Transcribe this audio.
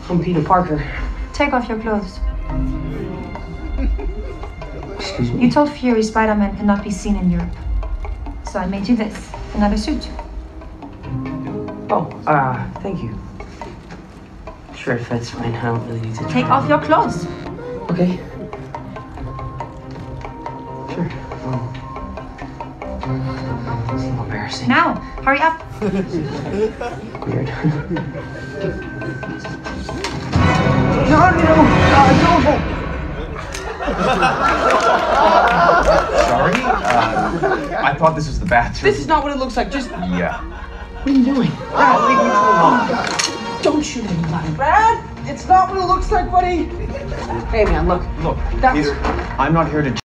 I'm Peter Parker. Take off your clothes. Excuse me? You told Fury Spider-Man cannot be seen in Europe. So I made you this, another suit. Oh, thank you. Sure, if that's fine, I don't really need to Take off your clothes. Okay. Sure. It's a little embarrassing. Now, hurry up. Weird. No! Sorry? I thought this was the bathroom. This is not what it looks like. Just... Yeah. What are you doing? Brad, leave me alone. Don't shoot anybody. Brad! It's not what it looks like, buddy! Hey, man, look. Look, That's... Peter, I'm not here to